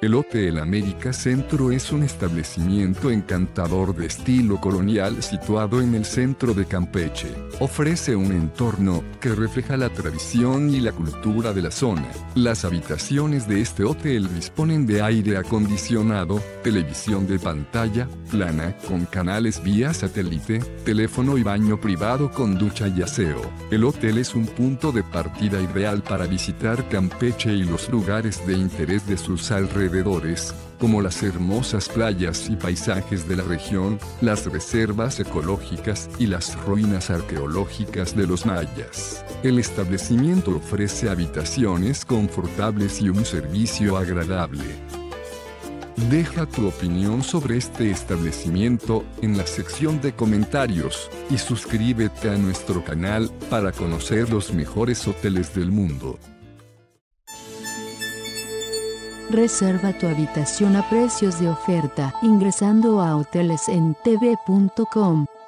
El Hotel América Centro es un establecimiento encantador de estilo colonial situado en el centro de Campeche. Ofrece un entorno que refleja la tradición y la cultura de la zona. Las habitaciones de este hotel disponen de aire acondicionado, televisión de pantalla plana con canales vía satélite, teléfono y baño privado con ducha y aseo. El hotel es un punto de partida ideal para visitar Campeche y los lugares de interés de sus alrededores, como las hermosas playas y paisajes de la región, las reservas ecológicas y las ruinas arqueológicas de los mayas. El establecimiento ofrece habitaciones confortables y un servicio agradable. Deja tu opinión sobre este establecimiento en la sección de comentarios y suscríbete a nuestro canal para conocer los mejores hoteles del mundo. Reserva tu habitación a precios de oferta ingresando a hotelesentv.com.